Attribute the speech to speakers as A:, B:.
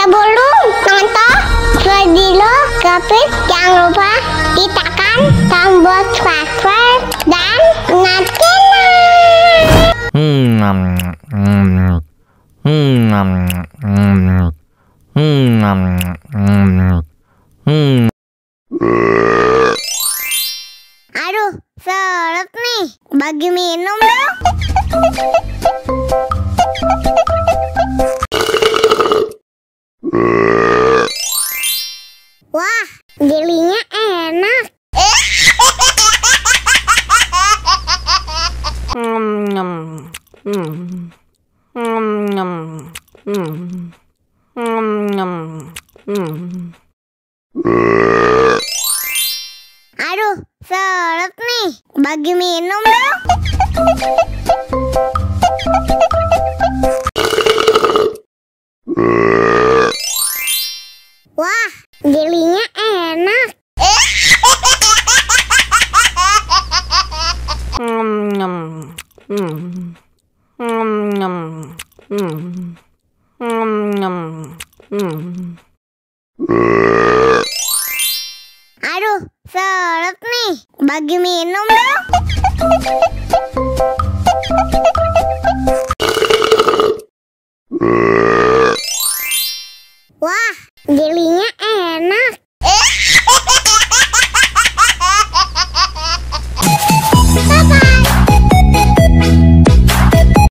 A: Sebelum nonton video Gavin, jangan lupa tekan tombol subscribe dan nyalakan. Aduh, seret nih. Bagi minum dong. Wah, jelinya enak. Aduh, seret nih. Bagi minum dong. Wah, jelinya enak. Aduh, seret nih. Bagi minum dong. Wah, jelinya enak.